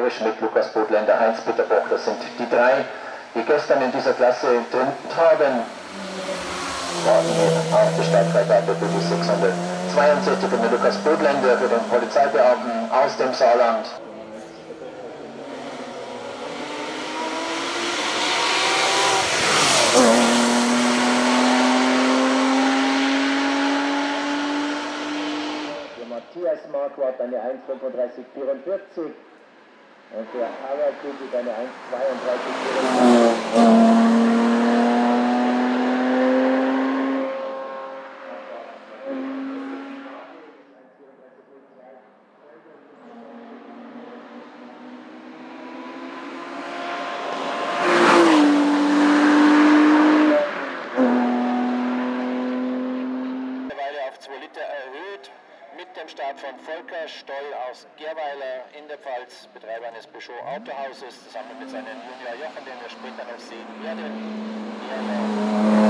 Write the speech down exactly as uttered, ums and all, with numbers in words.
Florian Schmidt, Lukas Bodländer, Heinz-Peter Bock. Das sind die drei, die gestern in dieser Klasse trainiert haben. Auf der Startfreigabe für die sechshundertzweiundsechzig und Lukas Bodländer für den Polizeibeamten aus dem Saarland. Für Matthias Marquardt eine eins fünfunddreißig vierundvierzig und für Harald Ludwig eine eins zweiunddreißig vierundvierzig. Auf zwei Liter erhöht, mit dem Start von Volker Stoll aus Gerweiler in der Pfalz, Betreiber eines Peugeot Autohauses, zusammen mit seinem Junior Jochen, den wir später noch sehen werden.